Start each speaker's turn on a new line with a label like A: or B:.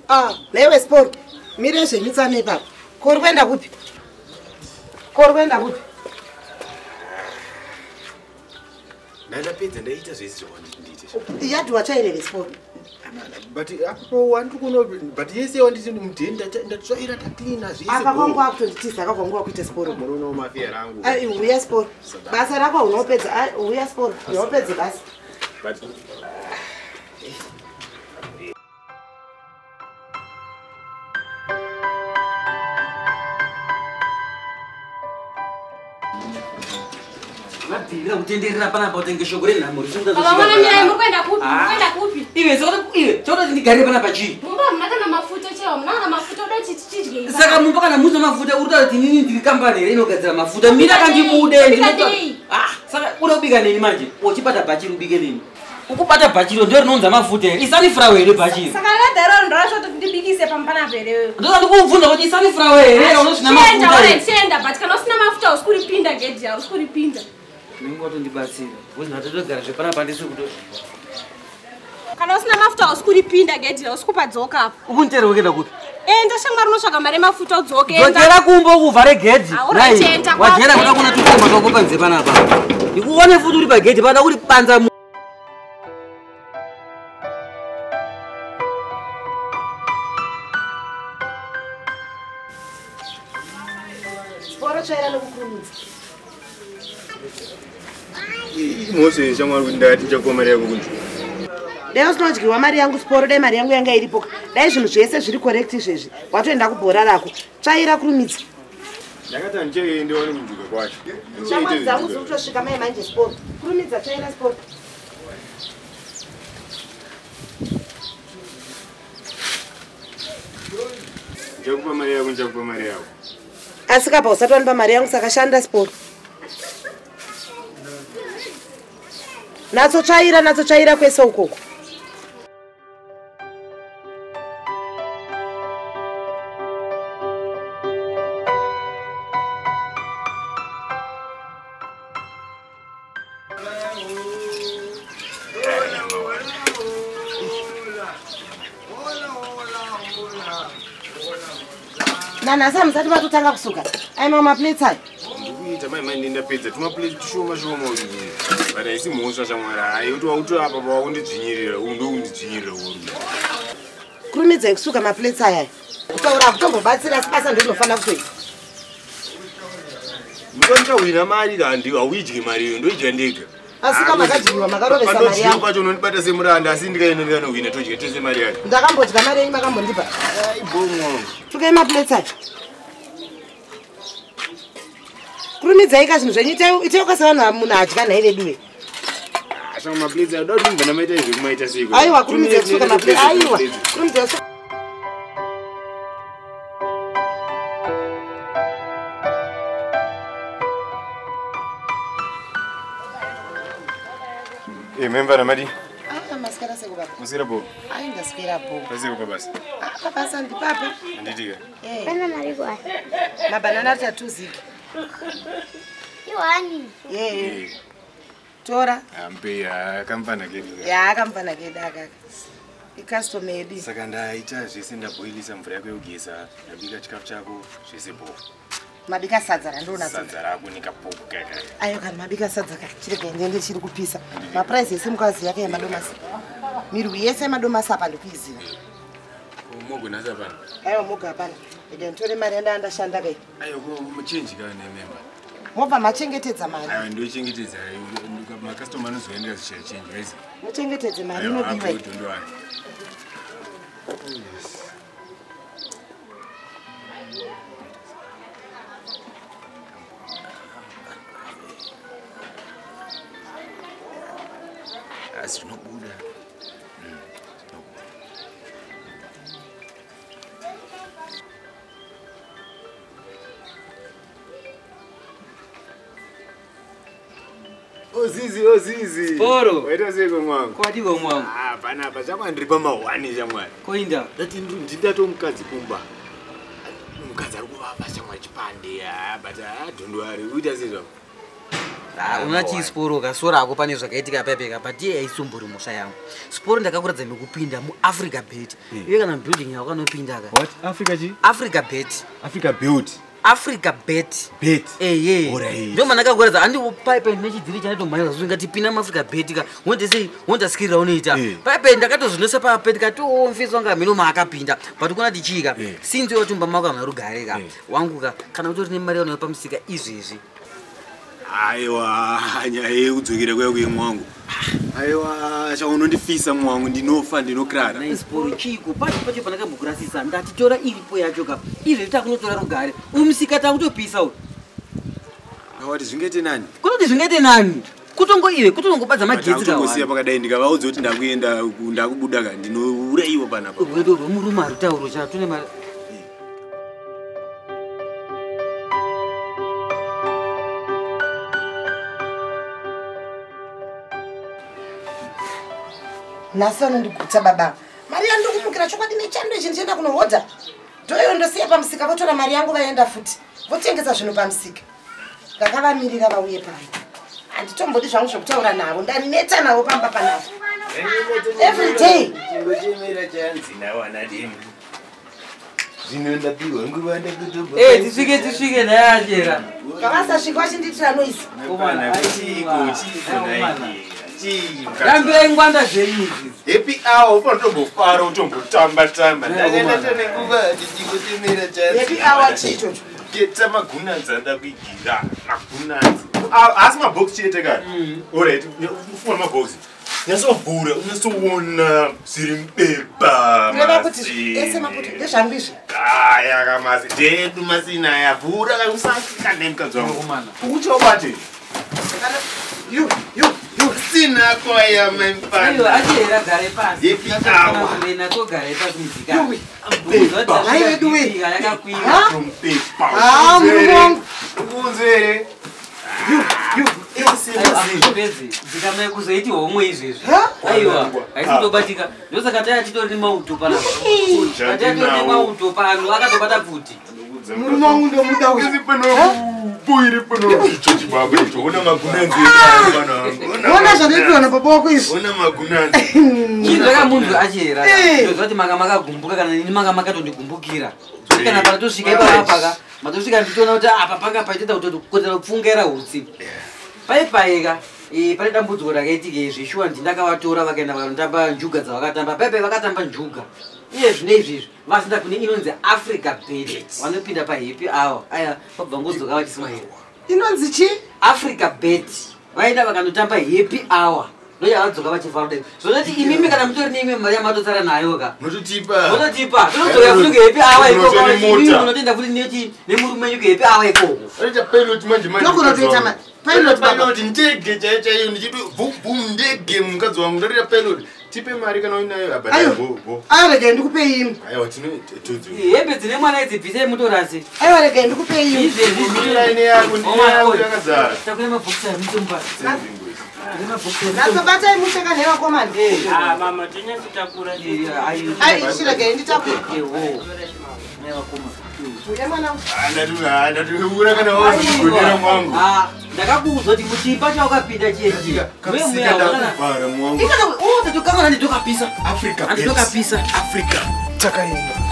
A: Lewe sport. Mire zvenyitsane baba. Kuri kwenda kupi? Kuri kwenda kupi?
B: Nanda pizza ndaita zvese zvawanditi.
A: Yati wachairere sport.
B: But apo wantu kuno but yese wanditi mudhenda ndatsvaira ta clean zvese.
A: Akakongo akutonditiza akakongo kuite sport.
B: Murono mafia rangu.
A: Uya sport. Basa rako unopedza. Uya sport. Unopedza basa.
B: But
C: Natira kutenderera pana potenge shogore na muri sunda
D: zo. Baba mimi mkwenda kupi? Mkwenda kupi?
C: Iwe choda ndigare pana pachi.
D: Mumba mnaka na mafuta cheo, mnaka na mafuta ndo chichige.
C: Saka mumba kana muza mafuta urita kuti nini ndiri company ino gadzira mafuta. Mira kandimude ndinoto. Saka uda kubika nini manje? Uchipata bachi ubike nini? Ukupata bachi ndo rinonza mafuta. Isani flower ere bachi.
D: Saka ladero ndo rasho kuti ndibikise pampana pere.
C: Ndo ndikuvunza kuti isani flower ere unosina mafuta.
D: Chenda but kana usina mafuta uskuri pinda gate ya uskuri pinda.
C: Ningoto ndibatsira. Wezi natotogara zvepana pandisi kuto.
D: Kana usina mafuta uskuri pinda gate ya uskupa dzoka apo.
C: Ubuntero wekenda kuti.
D: Enda shamwari unosvaka mari mafuta udzoke.
C: Dzokera kumbo kuvhare gate. Wajera kuda kuna tukoma twako panze panapa. Ndikuone futi uri pagate pada uri panza.
A: Sport chaira nokukurumidza.
B: Mose shamwari kundati chakomari yako kunju.
A: Dai usinodyiwa mari yangu sport dai mari yangu yanga iripo. Dai zvinhu zvese zviri correct izvezvi. Watoenda kubhora rako. Chaira kurumidza.
B: Ndakati ndichende wani kunjuka kwacho.
A: Shamwari dzangu dziri kutosvika mai manje sport. Kurumidza chaira sport.
B: Njakupa mari yako, njakupa mari yako.
A: Asi kapa usati wanipa mari yangu saka shanda sport. Natsotsvaira kwese ukoko. Nanasa musati vatotanga kusuka. Aima maplates aya.
B: Ndikuita mai ndenda pedza tuma plates tushoma uyu. Bada isi muhosva shamwari ayi uto apa pawakundidzvinyirira undo undidzvinyirira uri.
A: Kurumidza kusuka maplates aya. Utaura kutombobatsira asi basa ndinofanira kutoita.
B: Ndikawina mari kandi awidyi mari iyo ndoidya ndega.
A: Asi kama makadyiwa makarovesa mari yangu.
B: Kwacho unondibata semuranda asi ndikaenda ndikanohwina todya tese mari yacho.
A: Ndakambodya mari yenyu makambondipa.
B: Ibongo.
A: Sukai maplates aya. Kurumidzai ka zvinhu zvenyu ite ukasavanhu munhu adya nhayi redu we.
B: Saka maplates aya doti mbana maita zvekumaita seko.
A: Aiwa kurumidzai kusuka maplates. Aiwa kurumidzai kusuka.
B: Member namadi.
A: Maskara seko baba.
B: Musira bo.
A: Ai ndasikira bo.
B: Paseko kabasa.
A: Basa ndi papa.
B: Nditika.
E: Pana mari kwa.
A: Mabanana ati 2 zig.
E: Iwani.
A: Tora.
B: Ampe akampana kedu.
A: Ya akampana kedu akaka. Icustomer yedu.
B: Saka ndaita zvese ndaboilisa mvura yako yogeza, ndabika chikafu chako zvese bo.
A: Mabika sadza randona
B: sadza rako nikapoka kaka.
A: Ayo kana mabika sadza kaka chirega ndende chiri kupisa. Ma price yese mukazi yake ya madomasi. Miru yese madomasi apa ndikuiziva.
B: Mogo nasa pana.
A: Ayo mogo apana. Ende ntore mari ndashanda kai.
B: Ayo ko muchange kana member.
A: Mobva machengetedza mari.
B: Ayo ndochengetedza ma customer anozoendera zvichachange right.
A: Muchengetedze mari inodiwa.
B: Asi zvinobuda. Ozizi.
C: Poro.
B: Waita seko mwangu.
C: Kwadiwa mwangu.
B: Pana pachama ndiri pamahwani chamwari.
C: Koinda.
B: Ndati ndindato mukadzi kumba. Mukadzi ari kuvava chamwari chipande but don't worry uita sezvo.
C: Unachi sporo kasora ako pane zvakaitika pepeka but ye aisumburi musha yangu. Sporo ndakakuradza nekupinda mu Africabet. Iwe kana building yako kanopinda ka.
B: What?
C: Africabet. Africabet.
B: Bet.
C: Alright. Ndio maana nakakuradza andi pipe nechidziri chaito mhaira zvingati pina mu Africabet ka. Wonde skira unoita. Pipe ndakatozvinesa pa pet ka tomfiswa ngamino maakapinda. But kuna tichika. Sinzi yotumba mako marugare ka. Wangu ka kana utori ne mari yanopa musika izvezvi.
B: Aiwa, nyaya udzokere kwako mwangu. Aiwa, chaunondifisa mwangu ndinofa ndinokrara.
C: Na sporo chiko pacho panakambogurasisa ndati tora iripo yacho ka. Izve takunotora rugare. Umusika takutopisa uyu.
B: Awati zvingete nani?
C: Kuti zvingete nani? Kutongo iwe kutonongobadza magetsi ka.
B: Ndakutosiya pakadai ndikavaudza kuti ndakuenda ndakubuda ka ndinouraiwa panapa.
C: Rwedo rwomuruma rutauro chatune mari.
A: Nasa nondikuta baba. Mari yangu kumukira chokwadi nechando ichi ndienda kunohodha. Ndoyo ndosiya pamusika votora mari yangu vaenda futi. Votengesa zvinhu pamusika. Ndakavamirira vauye pano. Handitombodi zvangu zvokutaura navo. Ndanineta navo pamba panavo. Every day.
C: Tisvike nayachera.
A: Kavasasvika vachinditira noise.
C: Rambira ingwanda zvenyu.
B: Happy hour ufanotongofara utombotamba tamba. Ndaenda nguva ndichikotemera chance.
A: Happy hour chicho.
B: Keta magunanzi ndakuigira. Magunanzi. Asi mabox chete kana. Alright, ufuna mabox. Nyasovhura, unosoona zviri mupepa.
A: Reva kuti ese maputo ndezvangu izvi.
B: Aya kamasi dedu masina yavhura kausasika nemukadzi wangu. Uchobate. You. Sina kwaya mempa.
C: Ayo achera gare pasi.
B: Yepitawa.
C: Lena ko gare pasi muzika.
A: Hayi duwe.
C: Yakakwira.
B: From paper.
A: Mungu.
B: Ukunzere. You.
C: Zikamaye kuzoiti homwe izvezvi. Aiwa, aisindobatika. Ndosaka taya titori nemauto pana. Taya titori nemauto pano akatobata pfuti.
A: Murume wangu ndomuda uyu.
B: Puiri pano icho chibaba icho. Una magunanzi pana.
A: Ona zvandinoona baba wako izvi.
B: Una magunanzi.
C: Chindaka munhu achera. Ndozvati manga makagumbuka kana nini manga makatondigumbuka. Kana patosvika ipapa matosvika nditoona kuti apa panga paita kuti kutira kupfungera hutsi. Paipaika pane dambudziko rakaitika izvi shuwa ndindakavatora vakaenda vakandotamba njuga dzavakatamba paipai vakatamba njuga iye zvine izvizvi vasinda kune inonzi Africabet vanopinda pahappy hour aya vabva ngodzoka vachismaira
A: Inonzi chi?
C: Africabet vaenda vakandotamba happy hour ndoyavadzoka vachifara kudai zvonoti imimi kana mutori neimwe mari yamatotsara nayo ka
B: Nototipa
C: tinodzoka futi kuhappy hour ikoko munotoenda futi nemurume wenyu kuhappy hour ikoko
B: Aita pilot manje.
A: Nokunotoita ma.
B: Pilot ndege chaichayo ndichiti vhum ndege mukadzi wangu ndarira pilot. Tipe mari kana uinayo abada bo.
A: Ayo rega ndikupe imwe.
B: Aiwa tinotodzo.
C: Hembe dzine mwana idzibvise mutorasi.
A: Aiwa rega ndikupe imwe.
C: Izvezvi
B: Ine yangu ndiyo yakazara.
C: takune mabhokisi arimutomba.
A: Nasobata imusheka newa komani.
C: Mama tinyakutakura
A: Ai shirega nditakura.
C: Newa koma.
A: Uya mwana.
B: Ndatiura kana wazigodera mwangu.
C: Ndakakuudza kuti muchimba chaukapinda chiyechi.
B: Kamsika ndakuvhara mwangu.
C: Ikana tatokamana nditokapisa.
B: Africa.
C: Anditokapisa.
B: Africa. Takaenda.